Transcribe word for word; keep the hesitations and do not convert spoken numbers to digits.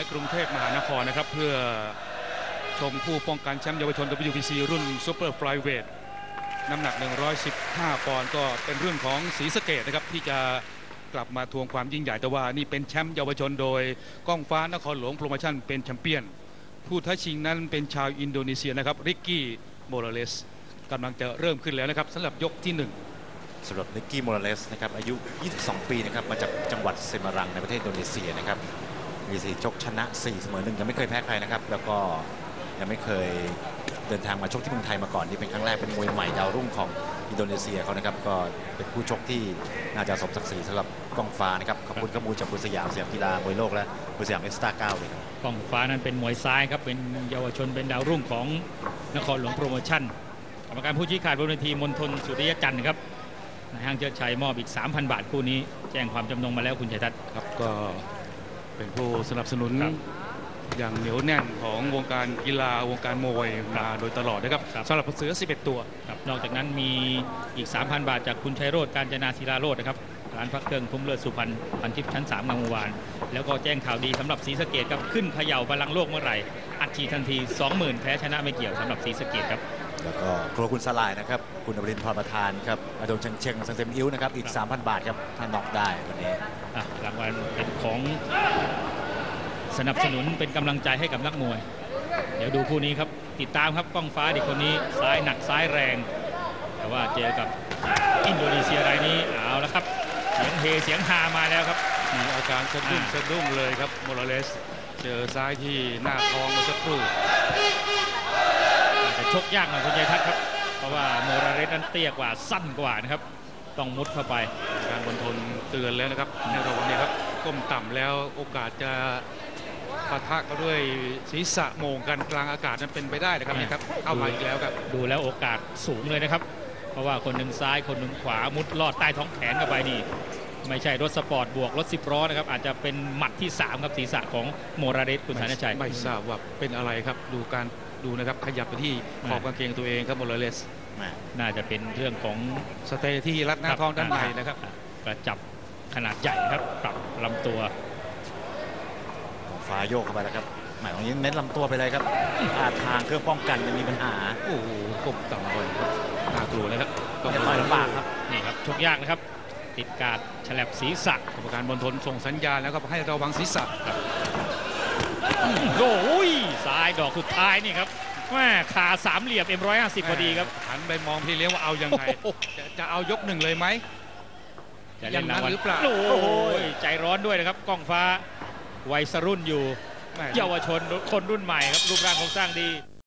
กรุงเทพมหานครนะครับเพื่อชมผู้ป้องกันแชมป์เยาวชน ดับเบิลยู บี ซี รุ่นซูเปอร์ไฟล์เวทน้ำหนักหนึ่งร้อยสิบห้าปอนด์ก็เป็นเรื่องของศรีสะเกษนะครับที่จะกลับมาทวงความยิ่งใหญ่แต่ว่านี่เป็นแชมป์เยาวชนโดยก้องฟ้านครหลวงโปรโมชั่นเป็นแชมเปี้ยนผู้ท้าชิงนั้นเป็นชาวอินโดนีเซียนะครับริกกี้โมราเลสกำลังจะเริ่มขึ้นแล้วนะครับสำหรับยกที่หนึ่งสำหรับริกกี้โมราเลสนะครับอายุยี่สิบสองปีนะครับมาจากจังหวัดเซมารังในประเทศอินโดนีเซียนะครับมีสี่ชกชนะสี่เสมอหนึ่งยังไม่เคยแพ้ใครนะครับแล้วก็ยังไม่เคยเดินทางมาชกที่เมืองไทยมาก่อนนี่เป็นครั้งแรกเป็นมวยใหม่ดาวรุ่งของอินโดนีเซียเขานะครับก็เป็นคู่ชกที่น่าจะสมศักดิ์ศรีสำหรับก้องฟ้านะครับขอบคุณข้อมูลจากคุณสยามสยามกีฬามวยโลกและคุณสยามเอ็กซ์ตร้าเก้าเลยครับก้องฟ้านั้นเป็นมวยซ้ายครับเป็นเยาวชนเป็นดาวรุ่งของนครหลวงโปรโมชั่นกรรมการผู้ชี้ขาดบนเวทีมณฑลสุริยจันทร์ครับนายห้างเชิดชัยมอบอีก สามพัน บาทคู่นี้แจ้งความจำนงมาแล้วคุณชัยทัศน์ครับก็เป็นผู้สนับสนุนอย่างเหนียวแน่นของวงการกีฬาวงการมวยมาโดยตลอดนะครับสำหรับเสือสิบเอ็ดตัวครับนอกจากนั้นมีอีก สามพัน บาทจากคุณชัยโรจน์กาญจนาศิลาโรจน์นะครับร้านพักเครื่องคุ้มเลิศสุพรรณพันทิพย์ชั้นสามงามวงวานแล้วก็แจ้งข่าวดีสำหรับศรีสะเกษครับขึ้นเขย่าบัลลังก์โลกเมื่อไหร่อัดฉีดทันที สองหมื่น แพ้ชนะไม่เกี่ยวสำหรับศรีสะเกษครับแล้วก็ครัวคุณสลายนะครับคุณอมรินทร์พรประธานครับอาดงเชงเชงสังเต็มอิ้วนะครับอีก สามพัน บาทครับถ้าน็อกได้วันนี้รางวัลเป็นของสนับสนุนเป็นกำลังใจให้กับนักมวยเดี๋ยวดูคู่นี้ครับติดตามครับก้องฟ้าเด็กคนนี้ซ้ายหนักซ้ายแรงแต่ว่าเจอกับอินโดนีเซียรายนี้เอาแล้วครับเสียงเฮเสียงฮามาแล้วครับมีอาการสะดุ้งสะดุ้งเลยครับโมราเลสเจอซ้ายที่หน้าท้องเมื่อสักครู่แต่ชกยากหน่อยคุณชัยทัศน์ครับเพราะว่าโมราเลสนั้นเตี้ยกว่าสั้นกว่านะครับต้องมุดเข้าไปการบนทนเตือนแล้วนะครับในระหว่างนี้ครับก้มต่ำแล้วโอกาสจะปะทะก็ด้วยศีรษะโมงกันกลางอากาศนั้นเป็นไปได้นะครับนี่ครับเข้ามาอีกแล้วครับดูแล้วโอกาสสูงเลยนะครับเพราะว่าคนหนึ่งซ้ายคนหนึ่งขวามุดลอดใต้ท้องแขนเข้าไปนี่ไม่ใช่รถสปอร์ตบวกรถสิบล้อนะครับอาจจะเป็นหมัดที่สามครับศีรษะของโมราเลสคุณสารชัยไม่ทราบว่าเป็นอะไรครับดูการดูนะครับขยับไปที่ขอบกางเกงตัวเองครับโมราเลสน่าจะเป็นเรื่องของสเตย์ที่รัดหน้าท้องด้านในนะครับกระจับขนาดใหญ่ครับปรับลำตัวฟ้าโยกเข้าไปแล้วครับหมายของนี้เน้นลำตัวไปเลยครับท่าทางเครื่องป้องกันจะมีปัญหาโอ้โหกบต่ำบอลน่ากลัวนะครับต้องต่อยลำบากครับนี่ครับชกยากนะครับติดการฉลับศีรษะกรรมการบนทนส่งสัญญาณแล้วก็ให้ระวังศีรษะครับโอ้ยซ้ายดอกสุดท้ายนี่ครับว่าขาสามเหลี่ยมเอ็มร้อยห้าสิบพอดีครับหันไปมองพี่เลี้ยงว่าเอายังไงจะเอายกหนึ่งเลยไหมจะเล่นรางวัลหรือเปล่าโอ้ยใจร้อนด้วยนะครับก้องฟ้าวัยรุ่นอยู่เยาวชนคนรุ่นใหม่ครับรูปร่างโครงสร้างดี